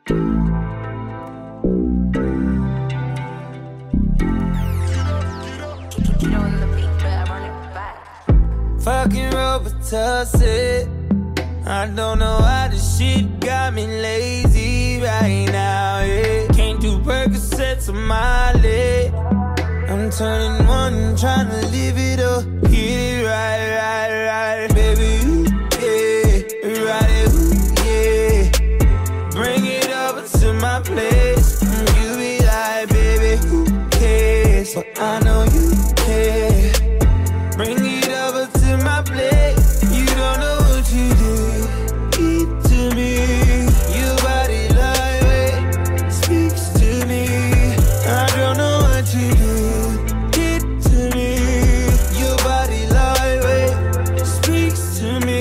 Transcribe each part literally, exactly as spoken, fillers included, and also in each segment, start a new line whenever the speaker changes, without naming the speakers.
Fuckin Robitussin. I don't know why this shit got me lazy right now, yeah. Can't do Percocets on my leg. I'm turning one, trying to live it up. Hit it right, right, right. Baby, ooh, yeah, ride it, ooh, yeah. Bring it over to my place. You be like, baby, who cares? But I know you care. Bring it over to my place. You don't know what you did. Keep to me. Your body lightweight speaks to me. I don't know what you did. Keep to me. Your body lightweight speaks to me.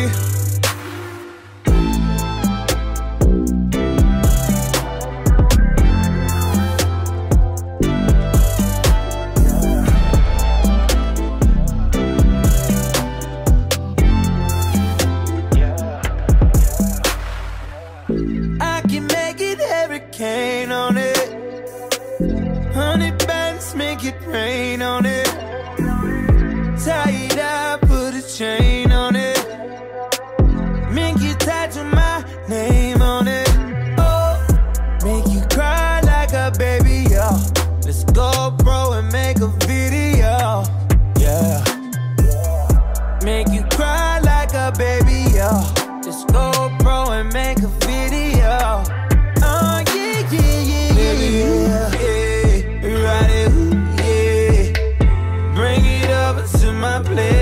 I can make it hurricane on it. Hundred bands make it rain on it. Tie it up, put a chain on it. Make you tattoo my name on it. Oh, make you cry like a baby, yo. Let's go, bro, and make a video, yeah. Make you cry like a baby, yo. Let's go, bro, and make a video. Oh, yeah, yeah, yeah, baby, yeah, yeah. Ride it, ooh, yeah. Bring it over to my place.